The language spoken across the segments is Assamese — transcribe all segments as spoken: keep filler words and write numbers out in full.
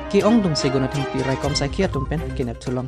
ki ong dung segona thengpi raikom sakia tumpen kinep thulong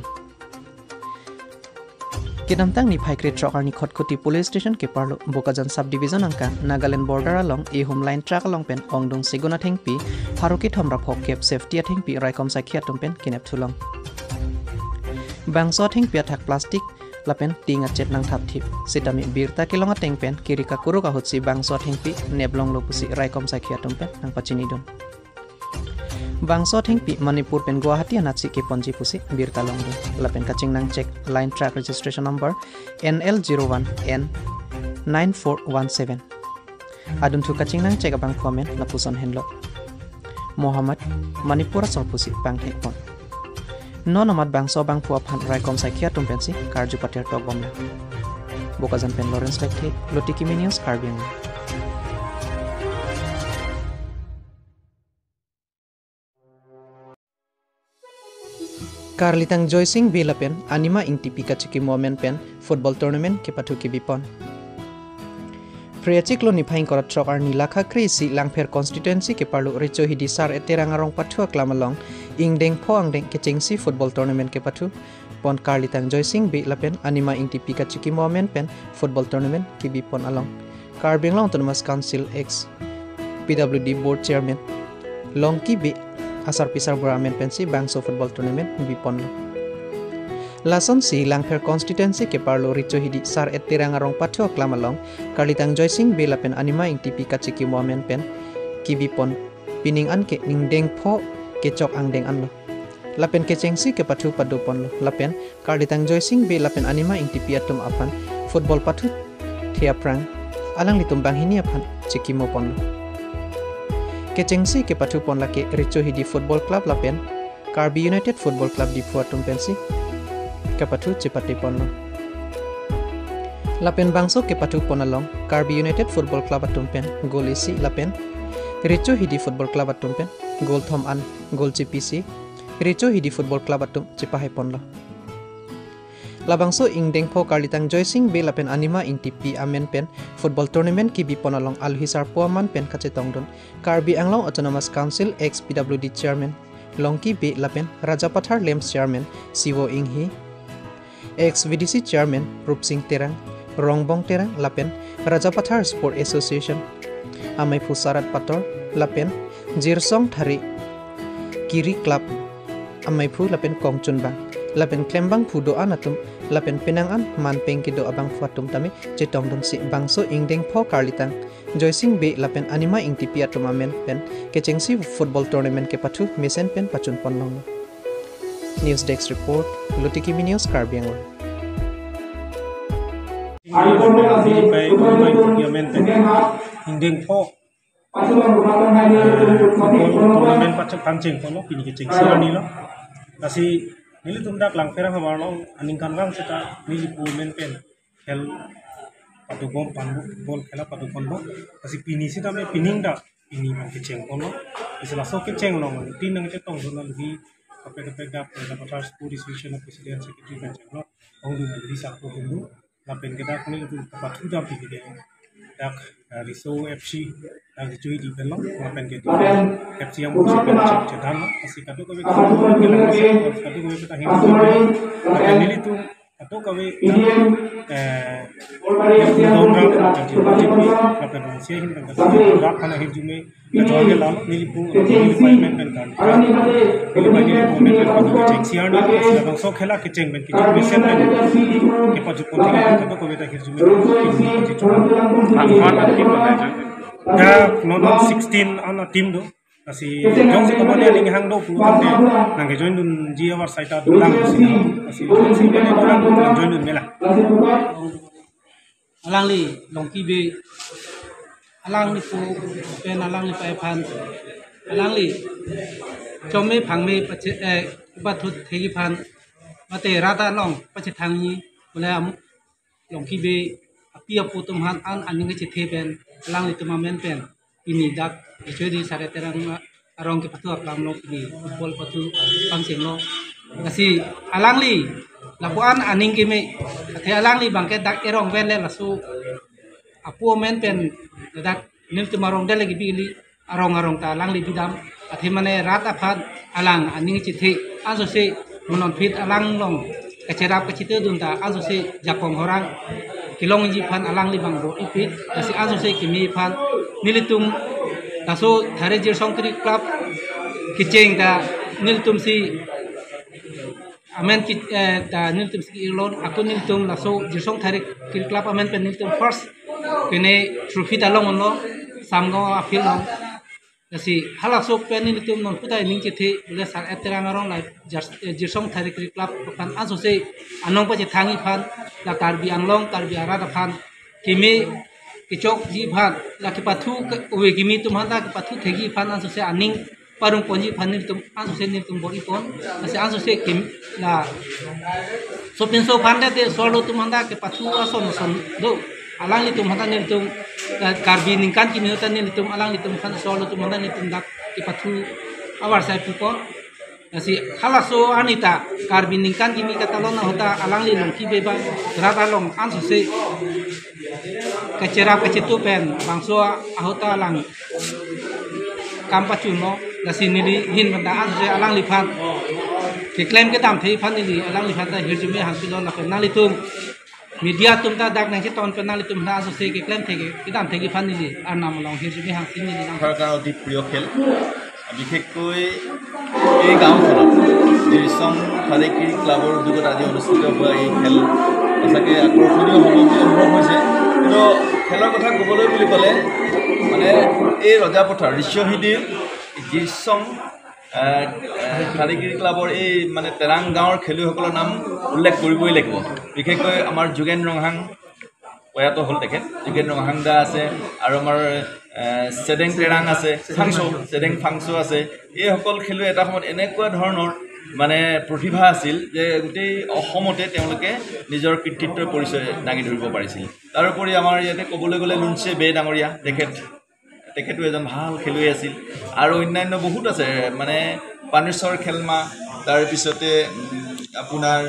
Kinamtang ni Phaikre Trokar ni Khotkhuti Police Station ke parlo Bokajan Subdivision angka Nagaland border along e homeline track along pen ongdong segona thengpi Haruki thomra phok kep safety thengpi raikom sakia tumpen kinep thulong Bangso thengpi athak plastic lapen tinga chet nang thap thip sitami birta kilonga tengpen kirika kuru ka hutsi bangso thengpi neblong lopusi raikom sakia tumpen nang pachini don Bangso thengpi Manipur pen Guwahati anatsi ke ponji pusi bir talong do lapen kaching nang check line track registration number N L zero one N nine four one seven adun thu kaching nang check abang komen lapuson henlo Muhammad Manipur asal pusi bang thekpon non amat bangso bang puap han raikom sakia tumpensi karju patir tok bomna Bokajan pen Lawrence Lekhe Lotiki News Karbiang Karlitang Joysing Bilapen anima ing tipi kachiki moment pen football tournament ke patu ki bipon Priachiklo ni phaing korat trokar ni lakha krisi langpher constituency ke parlu richo hidi sar eterang arong patu klamalong ingdeng phoang deng ke chengsi football tournament ke patu pon Karlitang Joysing Bilapen anima ing tipi kachiki moment pen football tournament ki bipon along Karbiang Long Autonomous Council X P W D board chairman Longki B asar pisar buramen pensi bangso football tournament bipon lo lason si langpher constituency ke parlo richo hidi sar etirang arong patho klamalong Karlitang Joysing Bilapen anima ing tipi kachiki momen pen ki bipon pining an ke ningdeng pho ke chok angdeng an lo lapen ke chengsi ke pathu padopon lo lapen Karlitang Joysing Bilapen anima ing tipi atum apan football pathu thia prang alang litum bang hini apan chiki mo pon lo Kechengsi ke patu pon lake richo hidi football club lapen Karbi United Football Club di Puatum pensi ke patu cipati pon lo lapen bangso ke patu pon along Karbi United Football Club atum pen gol isi lapen richo hidi football club atum pen gol thom an gol cipisi richo hidi football club atum cipahe pon lo Labangso ingdeng pho Karlitang Joysing Bilapen anima ing tipi amen pen football tournament ki bipon along alhisar puaman pen kacetong don Karbi Anglong Autonomous Council ex P W D chairman Longki B Lapen Rajapathar Lems chairman Siwo Inghi ex V D C chairman Rup Singh Terang Rongbong Terang Lapen Rajapathar Sport Association Amai Pusarat Pator Lapen Jirsong Thari Kiri Club Amai Pu Lapen Kongchun Bang Lapen klembang pudo anatum lapen penangan manpeng kido abang fatum tami jetong don si bangso ingdeng pho Karlitang Joysing B lapen anima ing tipi atum amen pen kechengsi football tournament ke patu mesen pen pachun ponlong News Desk report Lotiki News Karbiang ingdeng pho tournament pachun pancing pono pini kechengsi ani lo kasi Nili tumdak lang pera hamar long aning kan gang sita nili pumen pen khel patu bom panbu bol khela patu konbo kasi pini sita me pining da pini ma kecheng kono isla so kecheng long tin nang te tong donal hi kape kape da Rajapathar Sport Association of President Secretary kan chenglo ong du ngali sa ko hindu la pen keda kuni tu patu da pi de dak riso F C dak chui di pen long la pen ke F C yang musi pen cek cedan asi kadu ko be kadu ko be ta hin la nili tu kadu ko be eh don ra jadi jadi la pen musi hin kan kasi rak kana hin jume kadu ke la nili pu nili pai men pen kan nili pai nili pu men pen kadu cek sian ni la so khela ke ceng ben ki mesen men ke paju ko thile kadu ko be ta hin jume ki an tim da non sixteen ana tim do kasi jong si kamane aling hang do pu tamde nang join dun ji awar saita dulang si kasi si bele dulang join dun mela alang li Longki be alang li pu pen alang li pai phan alang li chome phangme pache e bathut thegi phan mate rada long pache thangni bole am Longki be apia putum han an aning che the pen alang li tuma men pen ini dak jadi sare terang arong ke patu aklam lo ini football patu pangseng lo kasi alang li lapuan aning ke me the alang li bangke dak erong wen le lasu apu men pen dak nim tu marong dele gibi li arong arong ta alang li bidam athi mane rat aphan alang aning chithi aso se monon fit alang long kacerap kacite dunta aso se jakong horang kilong ji phan alang li bang bo ipit asi aso se kimi phan nilitum taso thare jir songkri club kicheng da nilitum si amen ki da nilitum si ilon aku nilitum naso jir song thare kri club amen pen nilitum first kene trophy dalong onlo samgo apil long asi halak sok pen nilitum non putai ning chithi le sar eterang arong lai jir song thare kri club phan aso se anong pa che thangi phan la karbi anglong karbi ara da phan kimi kichok ji phan la ki pathu we kimi tumhanda ki pathu thegi phan aso se aning parung ponji phan nilitum aso se nilitum bori pon asi aso se kim la so pin so phan de solo tumhanda ki pathu aso no son do alang li tumhanda nilitum karbi ningkan kimi utan nilitum alang li tumhan solo tumhanda nilitum dak ki pathu awar sai pupon asi halaso anita karbi ningkan kimi katalona hota alang li longki beba rata long anso se kacera kacitu pen bangso ahota alang kampachuno nasi nili hin banda anso se alang li phan ke claim ke tam thei phan nili alang li phan ta hirjumi hangpilon la penali tum media tum ta dak nang ton penali tum na aso se ke claim thege ke tam thegi phan nili arnam long hirjumi hangpin nili nang সরকার অতি প্রিয় খেল বিশেষকৈ এই গাঁওখনত দিৰিচং ফালেকিৰি ক্লাবৰ উদ্যোগত আজি অনুষ্ঠিত হোৱা এই খেল সঁচাকৈ আকৰ্ষণীয় হ'ব বুলি অনুভৱ হৈছে কিন্তু খেলৰ কথা ক'বলৈ বুলি ক'লে মানে এই ৰজাপথাৰ ঋষ্যহীদিৰ দিৰিচং ফালেকিৰি ক্লাবৰ এই মানে তেৰাং গাঁৱৰ খেলুৱৈসকলৰ নাম উল্লেখ কৰিবই লাগিব বিশেষকৈ আমাৰ যোগেন ৰংহাং প্ৰয়াত হ'ল তেখেত যোগেন ৰংহাং দা আছে আৰু আমাৰ চেডেং টেৰাং আছে ফাংচো চেডেং ফাংচো আছে এইসকল খেলুৱৈ এটা সময়ত এনেকুৱা ধৰণৰ মানে প্ৰতিভা আছিল যে গোটেই অসমতে তেওঁলোকে নিজৰ কৃতিত্বৰ পৰিচয় দাঙি ধৰিব পাৰিছিল তাৰোপৰি আমাৰ ইয়াতে ক'বলৈ গ'লে লুনচে বে ডাঙৰীয়া তেখেত তেখেতো এজন ভাল খেলুৱৈ আছিল আৰু অন্যান্য বহুত আছে মানে পানেশ্বৰ খেলমা তাৰপিছতে আপোনাৰ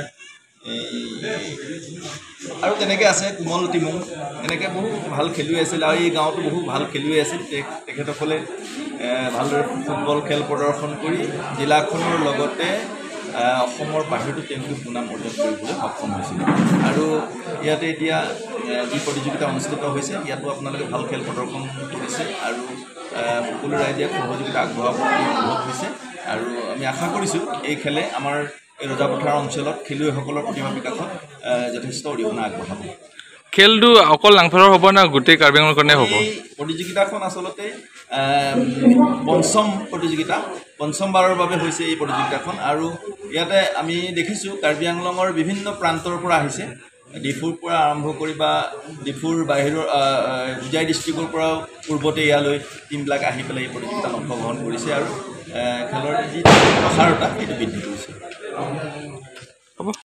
আৰু তেনেকৈ আছে কোমল টিমু এনেকৈ বহু ভাল খেলুৱৈ আছিল আৰু এই গাঁৱতো বহু ভাল খেলুৱৈ আছিল তেখেতসকলে ভালদৰে ফুটবল খেল প্ৰদৰ্শন কৰি জিলাখনৰ লগতে অসমৰ বাহিৰতো তেওঁলোকে সুনাম অৰ্জন কৰিবলৈ সক্ষম হৈছিল আৰু ইয়াতে এতিয়া যি প্ৰতিযোগিতা অনুষ্ঠিত হৈছে ইয়াতো আপোনালোকে ভাল খেল প্ৰদৰ্শন কৰিছে আৰু সকলো ৰাইজে সহযোগিতা আগবঢ়াব অনুভৱ হৈছে আৰু আমি আশা কৰিছোঁ এই খেলে আমাৰ এই ৰজাপথাৰ অঞ্চলত খেলুৱৈসকলৰ প্ৰতিভা বিকাশত যথেষ্ট অৰিহণা আগবঢ়াব খেলটো অকল লাংফাৰৰ হ'ব না গোটেই কাৰ্বি আংলঙৰ কাৰণে হ'ব প্ৰতিযোগিতাখন আচলতে পঞ্চম প্ৰতিযোগিতা পঞ্চমবাৰৰ বাবে হৈছে এই প্ৰতিযোগিতাখন আৰু ইয়াতে আমি দেখিছোঁ কাৰ্বি আংলঙৰ বিভিন্ন প্ৰান্তৰ পৰা আহিছে ডিফুৰ পৰা আৰম্ভ কৰি বা ডিফুৰ বাহিৰৰ হোজাই ডিষ্ট্ৰিক্টৰ পৰাও পূৰ্বতে ইয়ালৈ টিমবিলাক আহি পেলাই এই প্ৰতিযোগিতাত অংশগ্ৰহণ কৰিছে আৰু খেলৰ যি প্ৰসাৰতা সেইটো বৃদ্ধি কৰিছে